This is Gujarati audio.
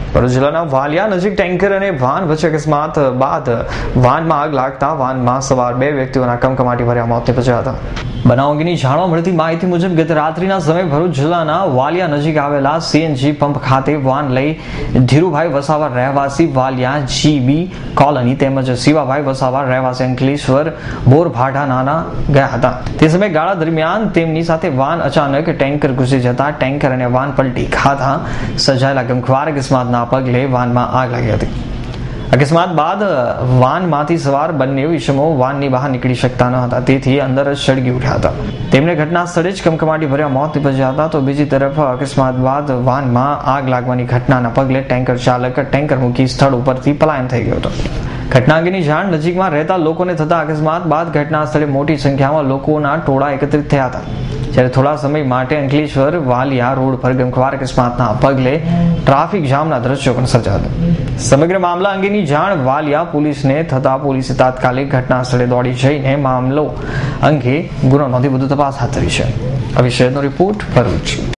ભરૂચ જિલ્લાના વાલિયા નજીક ટેન્કર અને વાન વચ્ચે અકસ્માત બાદ વાનમાં આગ લાગતા વાનમાં સવાર 2 વ્યક્તિઓના કમકમાટી ભર્યા મોત નીપજ્યા હતા. બનાવ અંગેની જાણવા મળતી માહિતી મુજબ ગત રાત્રિના સમયે ભરૂચ જિલ્લાના વાલિયા નજીક આવેલા સીએનજી પંપ ખાતે વાન લઈ ધીરુભાઈ વસાવા રહેવાસી વાલિયા જીબી કોલોની તેમજ શિવાભાઈ વસાવા રહેવાસી અંકલેશ્વર બોરભાઠા નાના ગયા હતા. તે સમયે ગાળા દરમિયાન તેમની સાથે વાન અચાનક ટેન્કર ઘૂસી જતા ટેન્કર અને વાન પલટી ખાતા સર્જાયેલા ગમખ્વાર અકસ્માતના પગલે વાનમાં આગ લાગી હતી. અકસ્માત બાદ વાનમાંથી સવાર બંને ઇસમો વાનની બહાર નીકળી શકતા ન હતા, તેથી અંદર જ સળગી ઉઠ્યા હતા. તેમને ઘટના સ્થળે જ કમકમાટી ભર્યા મોત નીપજ્યા હતા. તો બીજી તરફ અકસ્માત બાદ વાનમાં આગ લાગવાની ઘટનાના પગલે ટેન્કર ચાલક ટેન્કર મૂકી સ્થળ ઉપરથી પલાયન થઈ ગયો હતો. ઘટના અંગેની જાણ નજીકમાં રહેતા લોકોને થતા અકસ્માત બાદ ઘટના સ્થળે મોટી સંખ્યામાં લોકોના ટોળા એકત્રિત થયા હતા. જ્યારે થોડા સમય માટે અંકલેશ્વર વાલિયા રોડ પર ગમખ્વાર અકસ્માતના પગલે ટ્રાફિક જામના દ્રશ્યો પણ સર્જાયા હતા. સમગ્ર મામલા અંગેની જાણ વાલિયા પોલીસને થતા પોલીસે તાત્કાલિક ઘટના સ્થળે દોડી જઈને મામલો અંગે ગુનો નોંધી વધુ તપાસ હાથ ધરી છે. આ વિષયનો રિપોર્ટ ભરૂચ.